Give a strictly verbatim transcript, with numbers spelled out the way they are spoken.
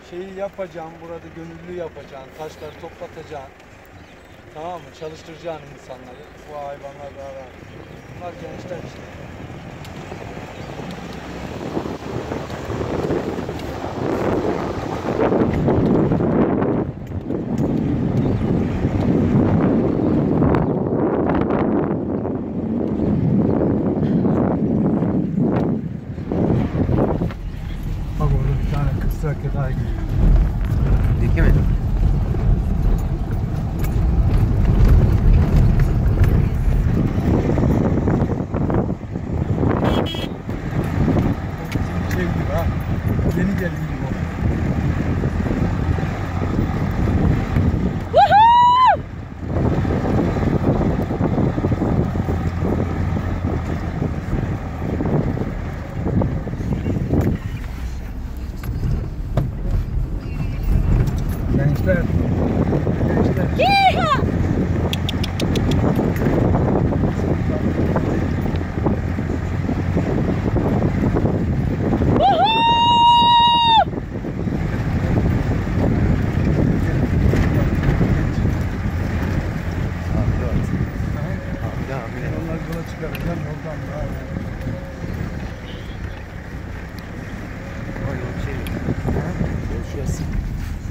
şeyi yapacağım, burada gönüllü yapacağım, taşları toplatacağım. Tamam mı? Çalıştıracaksın insanları. Bu hayvanlar daha rahat. Bunlar gençler işte. Bak orada bir tane kısa Karadağ gidiyor. Diki mi? Şey gibi ha. Yeni geldi gibi o. Gençler. Gençler. Yeehaw! Onlar yola çıkaracağım yoldan daha. O yol şey. Yol şurası.